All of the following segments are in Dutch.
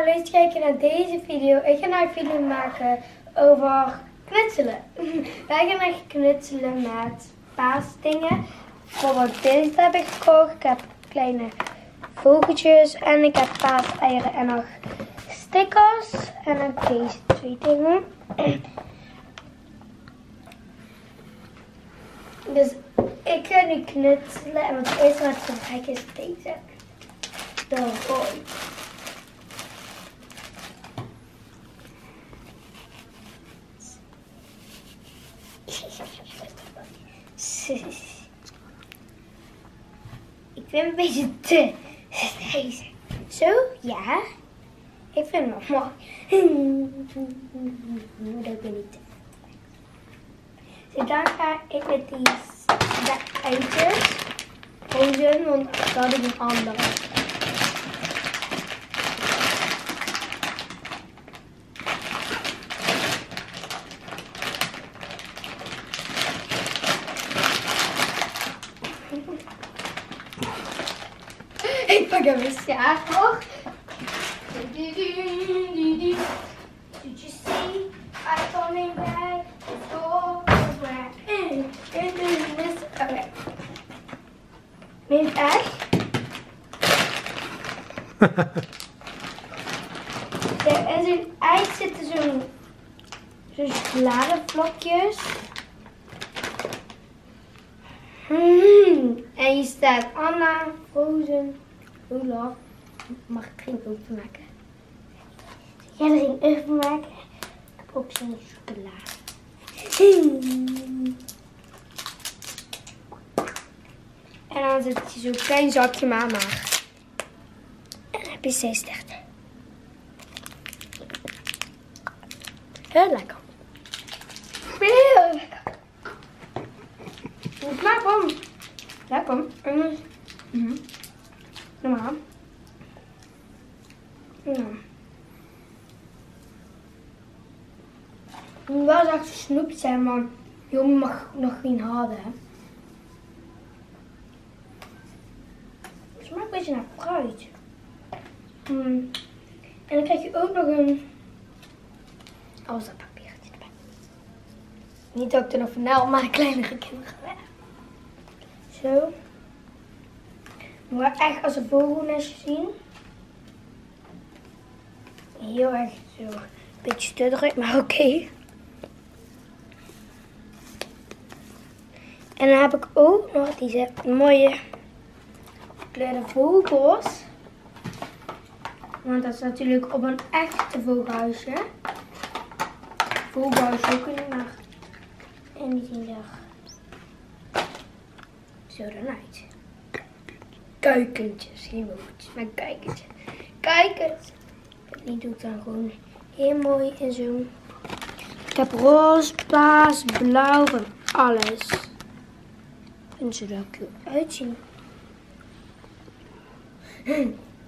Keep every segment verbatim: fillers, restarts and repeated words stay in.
leuk kijken naar deze video. Ik ga nou een video maken over knutselen. Wij gaan echt knutselen met paasdingen. Bijvoorbeeld dit heb ik gekocht. Ik heb kleine vogeltjes en ik heb paaseieren en nog stickers. En dan deze twee dingen. Dus ik ga nu knutselen en het eerste wat ik gebruik is deze. De rooi. Ik vind een beetje te deze. Zo, ja. Ik vind het wel mooi. Dat ik niet te. Dus dan ga ik met die de eitjes frozen, want dat had ik een andere. Ik pak hem eens schaar voor. Did you see? I coming back. Let's go back. In this. Okay. Neem echt. Er is een ei zitten zo'n zo'n chocoladevlokjes. Hmm. En hier staat Anna Frozen. Olaf. Mag ik geen openmaken? Jij er geen openmaken? Ik heb ook zo'n chocola. Hmm. En dan zit je zo'n klein zakje mama. En dan heb je zes sterren. Heel lekker. Heel lekker. Het smaakt wel lekker. Mm-hmm. Normaal. Ja. Het moet wel zacht gesnoept zijn, maar jongen mag nog geen harde. Het smaakt een beetje naar fruit. Mm. En dan krijg je ook nog een papiertje erbij. Niet dat ik er nog vanavond maar kleinere kinderen heb. Zo. Maar echt als een vogelnestje zien. Heel erg zo. Een beetje stutterig, maar oké. Okay. En dan heb ik ook nog deze mooie gekleurde vogels. Want dat is natuurlijk op een echte vogelhuisje. Vogelhuisje ook niet, maar. En die zien er zo dan uit. Kuikentjes, geen vogeltjes, maar kuikentjes. Kuikens. Die doe ik dan gewoon heel mooi en zo. Ik heb roze, paars, blauw en alles. En ze er ook heel uitzien. Hm.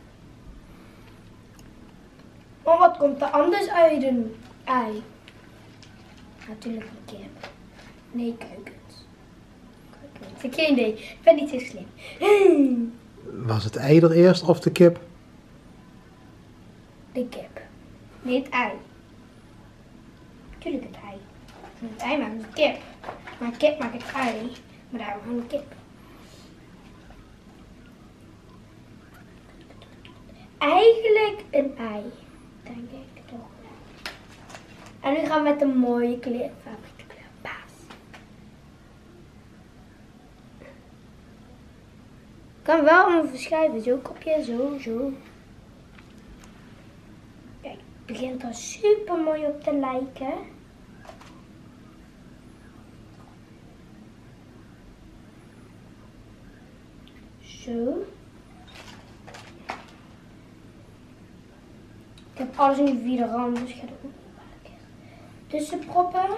Oh, wat komt er anders uit een ei? Natuurlijk een kip. Nee, kuikens. Kuikens. Ik heb geen idee. Ik ben niet zo slim. Hm. Was het ei er eerst of de kip? De kip. Nee, het ei. Tuurlijk het ei. Het ei maakt een kip. Maar een kip maakt het ei. Maar daarom gewoon een kip. Eigenlijk een ei. Denk ik toch. En nu gaan we met een mooie kleur. Favoriete kleur. Paas. Ik kan wel allemaal verschuiven. Zo kopje. Zo, zo. Kijk, het begint er super mooi op te lijken. Zo. Ik heb alles in die vierde rand, dus ik ga er ook nog een keer tussen proppen.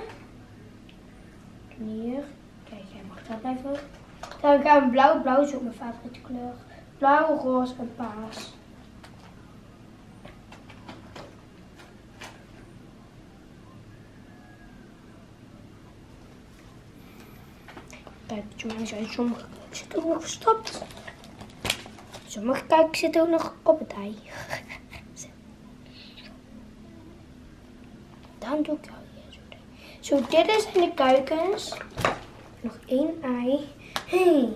Hier. Kijk, jij mag daar blijven. Dan gaan we blauw. Blauw is ook mijn favoriete kleur. Blauw, roze en paars. Kijk, sommige zitten ook nog verstopt. Sommige kuikens zitten ook nog op het ei. dan doe ik al hier zo. Zo, dit is in de kuikens. Nog één ei. Hey.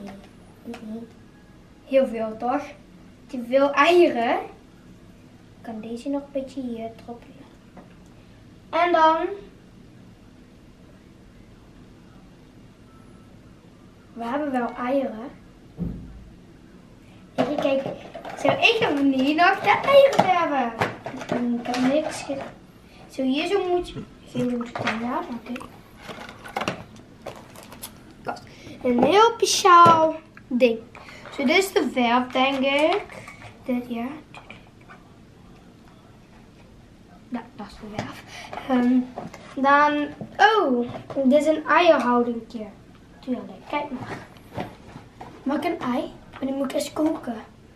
Heel veel toch? Te veel eieren. Ik kan deze nog een beetje hier droppen. En dan. We hebben wel eieren. Even kijken. Zou ik hem niet nog de eieren hebben? Ik heb niks gedaan. Zo hier zo moet je. Geen moet ik dan ja, oké. Een heel speciaal ding. Zo, dit is de verf, denk ik. Dit, ja. Nou, dat is de verf. Um, dan, oh, dit is een eierhoudingje. Tuurlijk, kijk maar. Mag ik een ei? Maar die moet ik eens koken.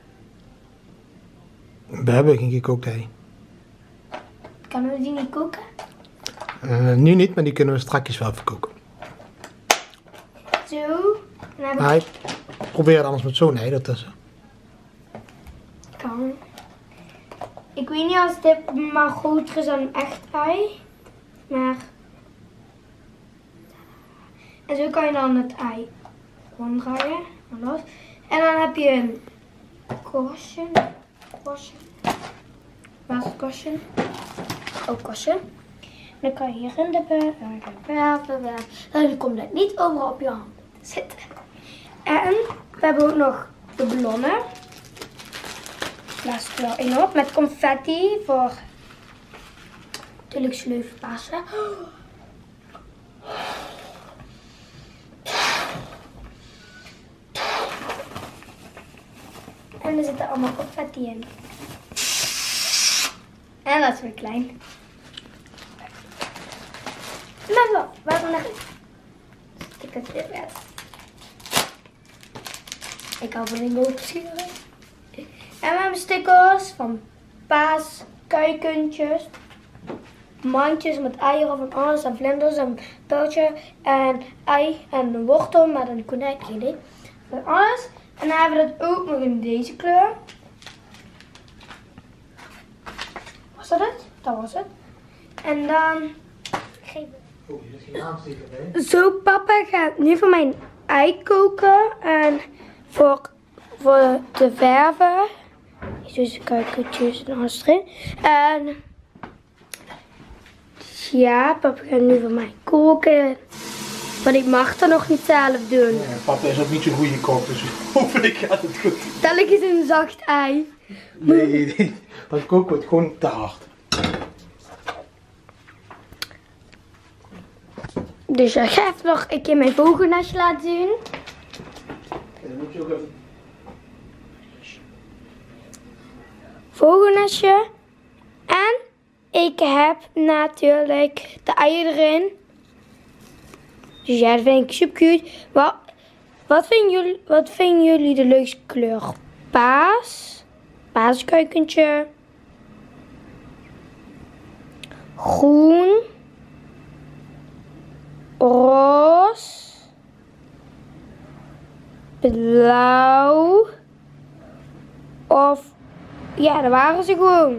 We hebben geen gekookt ei. Kunnen we die niet koken? Uh, nu niet, maar die kunnen we strakjes wel verkoken. Zo. Dan heb ik... Nee, probeer het anders met zo'n ei ertussen. Kan. Ik weet niet als dit maar groter is dan een echt ei. Maar... En zo kan je dan het ei ronddraaien. En dan heb je een korstje. Korstje. Waar is het korstje? Ook korstje. Dan kan je hierin dippen. Dan komt het niet overal op je hand te zitten. En we hebben ook nog de ballonnen. Laat ik er wel in op. Met confetti voor natuurlijk sleufpassen. En er zitten allemaal confetti in. En dat is weer klein. Maar wel, waarom nog eens? Stik het weer weg. Ik hou van die botersturen. En we hebben stickers van paas, kuikentjes, mandjes met eieren van alles en vlinders en pijltje en ei en een wortel met een konijn, geen idee. Van alles. En dan hebben we dat ook nog in deze kleur. Was dat het? Dat was het. En dan... Oh, hier is geen aansteker bij. Zo, papa gaat nu voor mijn ei koken. En voor, voor de verven. Dus kuikentjes en alles erin. En... Ja, papa gaat nu voor mij koken. Want ik mag dat nog niet zelf doen. Ja, papa is ook niet zo'n goede kok, dus hopelijk gaat het goed. Telk is een zacht ei. Nee, nee, dan koken we het gewoon te hard. Dus ik ga even nog een keer mijn vogelnestje laten zien. Dan moet je ook even... Vogelnestje. En ik heb natuurlijk de eieren erin. Dus ja, dat vind ik super cute. Wat, wat, vinden jullie, wat vinden jullie de leukste kleur? Paas. Paaskuikentje. Groen. Roze. Blauw. Of... Ja, daar waren ze gewoon.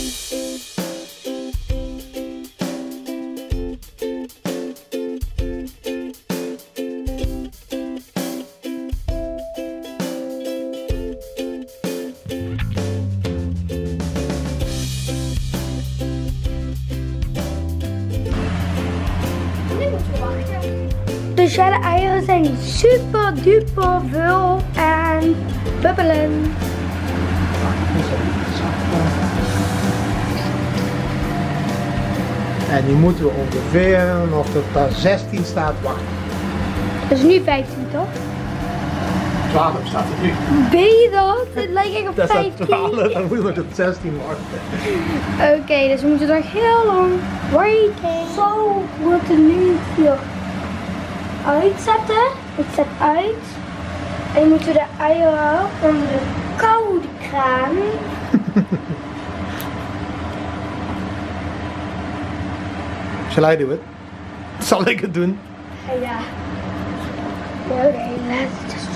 Dus ja, de eieren zijn super duper veel en bubbelen. En nu moeten we ongeveer nog tot er zestien staat wachten. Dat is nu vijftien, toch? twaalf staat er nu. Ben je dat? Het lijkt echt op Dat staat vijftien. twaalf, dan moeten we tot zestien wachten. Oké, okay, dus we moeten nog heel lang wachten. Zo wordt het nu hier uitzetten. Ik zet uit. En dan moeten we de eieren onder de koude kraan. Zal I do it? Zal ik het doen? Ja. Oké, okay, let's just...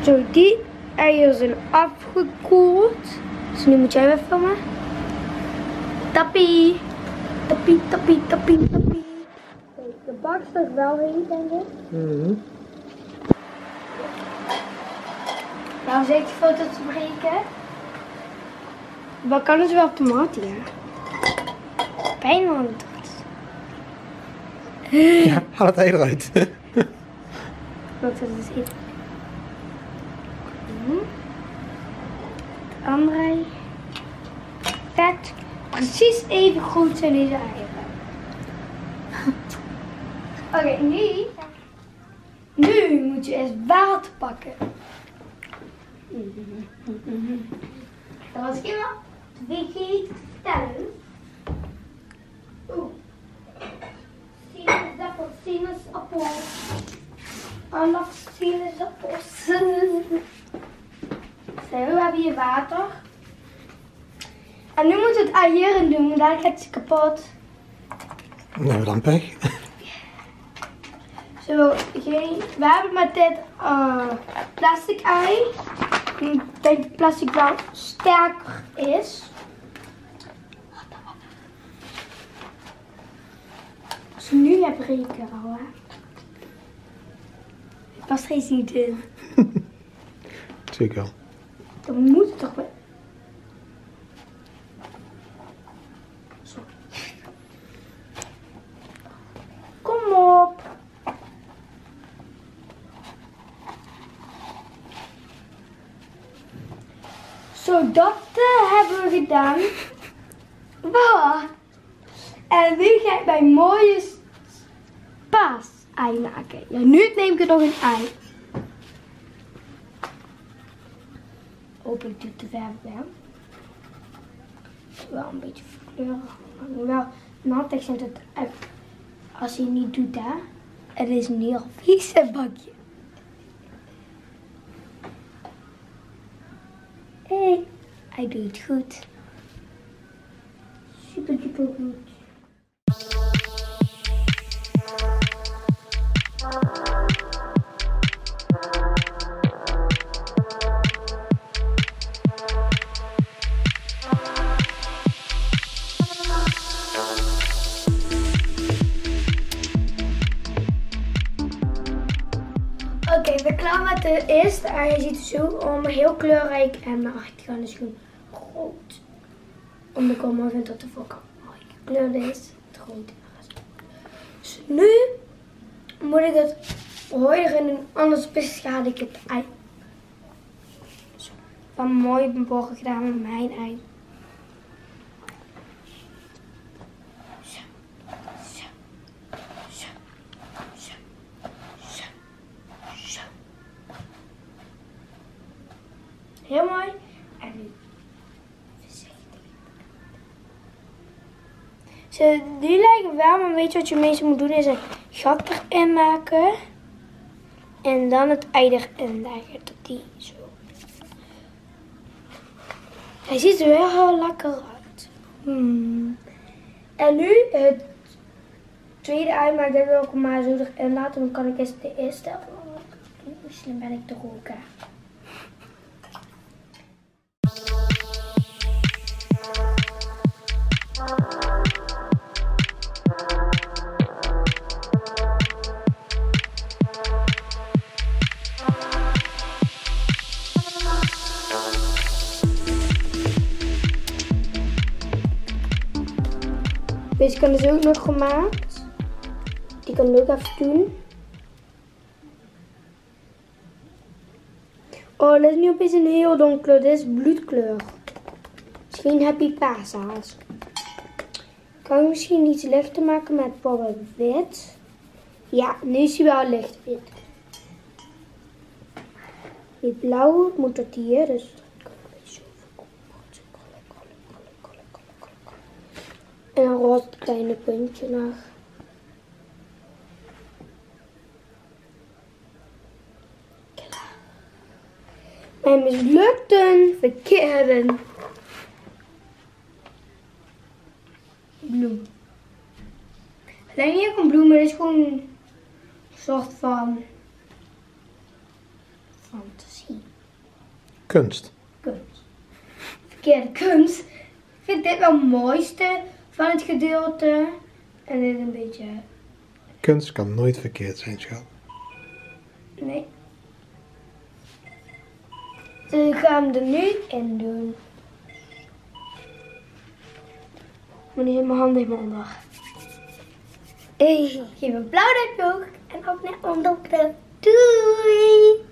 Zo, die eieren zijn afgekoeld. Dus nu moet jij weer filmen. Tappie. Tappie, tappie, tappie, tappie. De bak staat wel heen, denk ik. Mm-hmm. Nou, zeker foto te breken. Wat kan het wel op de mat hier? Pijn aan het hart. Ja, haal het ei eruit. Wat dat is het. De andere ei. Vet. Precies even goed zijn deze eieren. Oké, okay, nu. Nu moet je eerst water pakken. Dat was ik helemaal vergeten te vertellen. Oeh. Sinaasappel, sinaasappel. Alle sinaasappels. Zo, we hebben hier water. En nu moeten we het eieren doen, want daar gaat ze kapot. Nou, dan pech. Zo, okay. We hebben met dit uh, plastic ei. Ik denk dat plastic wel sterker is. Dus nu heb ik er al, hè. Het past geen niet in. Zeker wel. Dan moet het toch wel. Zo. Kom op. Zo, dat uh, hebben we gedaan. Wow. En nu ga ik mijn mooie paas-ei maken. Ja, nu neem ik er nog een ei. Hoop ik doe te ver wel. Wel een beetje verkleuren. Wel nat is het uit. Als je niet doet, hè. Het is een heel vies bakje. Hé, hey, hij doet het goed. Super, super goed. Oké, okay, we klaar met de eerste ei. Je ziet het zo om heel kleurrijk en mijn achterkant is gewoon groot. Omdat ik al mooi vind dat de voorkant mooi gekleurd is. Het grote is. Dus nu moet ik het hooi erin doen, anders beschadig ik het ei. Zo, van mooi beborgen gedaan met mijn ei. Zo, zo, zo, zo, zo. Zo. Heel mooi. En nu voorzichtig. Ze, die lijken wel, maar weet je wat je meestal moet doen? Is een gat erin maken. En dan het ei erin leggen. Tot die zo. Hij ziet er wel heel lekker uit. Hmm. En nu het tweede ei, maar ik denk dat ik hem maar zo erin laten. Dan kan ik eerst de eerste. Hoe slim ben ik toch ook, hè? Deze kan dus ook nog gemaakt. Die kan ik ook even doen. Oh, dat is nu opeens een heel donkere. Dit is bloedkleur. Misschien happy paashaas. Kan ik misschien iets lichter maken met power wit? Ja, nu is hij wel licht wit. Die blauwe moet dat hier, dus kan ik een beetje zo. En een roze kleine puntje nog. Mijn mislukten verkeerden bloem. Het lijkt niet echt een bloem, maar het is gewoon een soort van fantasie. Kunst. Kunst. Verkeerde kunst. Ik vind dit wel het mooiste van het gedeelte. En dit een beetje... Kunst kan nooit verkeerd zijn, schat. Nee. Dus ik ga hem er nu in doen. Maar nu zit mijn hand in mijn onder. Hey, geef een blauw duimpje omhoog en abonneer onder. Doei!